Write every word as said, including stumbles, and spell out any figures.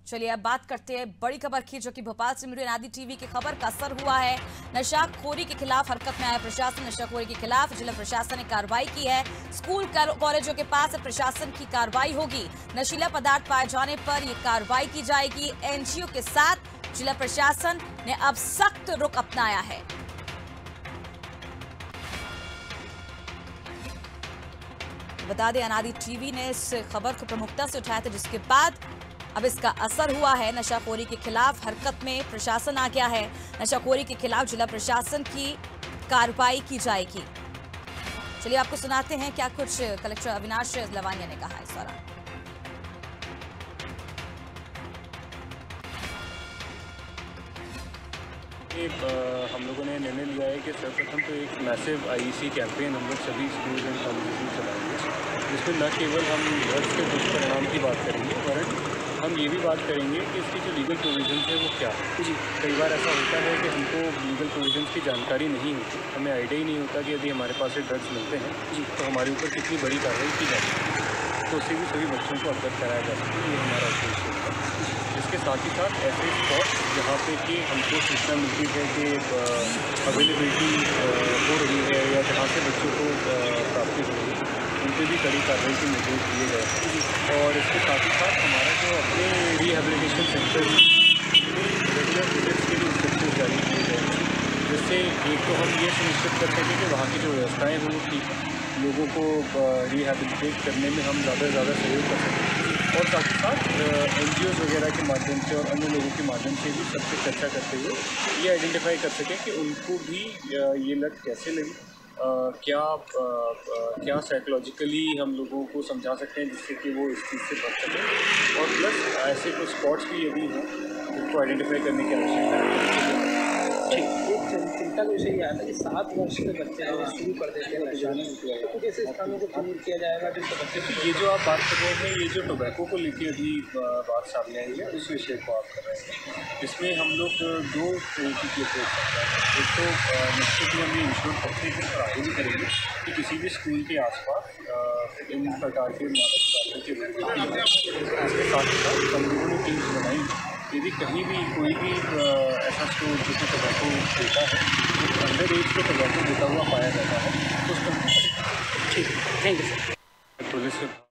चलिए अब बात करते हैं बड़ी खबर की, जो कि भोपाल से मिली अनादि टीवी की खबर का असर हुआ है। नशाखोरी के खिलाफ हरकत में आया प्रशासन। नशाखोरी के खिलाफ जिला प्रशासन ने कार्रवाई की है। स्कूल कॉलेजों के पास प्रशासन की कार्रवाई होगी। नशीला पदार्थ पाए जाने पर यह कार्रवाई की जाएगी। एनजीओ के साथ जिला प्रशासन ने अब सख्त रुख अपनाया है। बता दें, अनादि टीवी ने इस खबर को प्रमुखता से उठाया था, जिसके बाद अब इसका असर हुआ है। नशाखोरी के खिलाफ हरकत में प्रशासन आ गया है। नशाखोरी के खिलाफ जिला प्रशासन की कार्रवाई की जाएगी। चलिए आपको सुनाते हैं क्या कुछ कलेक्टर अविनाश लवानिया ने कहा इस दौरान। हम लोगों ने निर्णय लिया है कि सर्वप्रथम तो एक मैसिव आईईसी कैंपेन हम लोग सभी स्कूल एंड कॉलेजेस में चलाएंगे, जिसमें न केवल हम ड्रग्स के दुष्परिणाम की बात करेंगे, वरन हम ये भी बात करेंगे कि इसकी जो लीगल प्रोविजंस है वो क्या है। जी, कई बार ऐसा होता है कि हमको लीगल प्रोविजंस की जानकारी नहीं होती, हमें आइडिया ही नहीं होता कि यदि हमारे पास से ड्रग्स मिलते हैं जी तो हमारे ऊपर कितनी बड़ी कार्रवाई की जाती है, तो उससे भी सभी बच्चों को अवगत कराया जा सके, ये हमारा उद्देश्य होता है। इसके साथ ही साथ ऐसे स्पॉट जहाँ पे कि हमको सूचना मिलती है कि अवेलेबिलिटी हो रही है या जहाँ से बच्चों को प्राप्ति हो रही है, उन पर भी कड़ी कार्रवाई के निर्देश दिए गए हैं। और इसके साथ ही साथ हमारा जो अपने रिहेबिलिटेशन सेंटर रेगुलर विजिट्स के लिए इंस्ट्रक्शन जारी किए गए हैं, जिससे एक तो हम ये सुनिश्चित कर सकें कि वहाँ की जो व्यवस्थाएँ हैं वो ठीक है, लोगों को रिहेबिलिटेट करने में हम ज़्यादा से ज़्यादा सहयोग कर सकें, और साथ ही साथ एन जी ओज़ वगैरह के माध्यम से और अन्य लोगों के माध्यम से भी सबसे चर्चा करते हुए ये आइडेंटिफाई कर सकें कि उनको भी ये लत कैसे लगी, आ, क्या आ, आ, क्या साइकोलॉजिकली हम लोगों को समझा सकते हैं जिससे कि वो इस चीज़ से बच सकें, और प्लस ऐसे कुछ स्पॉट्स भी यदि हैं जिनको आइडेंटिफाई करने की आवश्यकता है। ठीक, एक चिंता का विषय ये आता है कि सात वर्ष के बच्चे हैं शुरू कर देते हैं नशा, तो कुछ ऐसे स्थानों को दूर किया जाएगा जिनके बच्चे। ये जो आप बात कर रहे हैं, ये जो टोबैको को लेके अभी बात सामने आई है, उस विषय को आप कर रहे हैं। इसमें हम लोग दो तरीके की अप्रोच करते हैं। एक तो निश्चित ही हम ये इंश्योर करते हैं और आगे भी करेंगे कि किसी भी स्कूल के आसपास इन प्रकार के मादक पदार्थों के विरुद्ध, इसके साथ ही साथ हम लोगों ने टीम्स बनाई, यदि कहीं भी कोई भी ऐसा स्टोर जो कि टोबैको देता है, तो अंडर एज को टोबैको देता हुआ पाया जाता है, तो उस पर ठीक, थैंक यू सर। पुलिस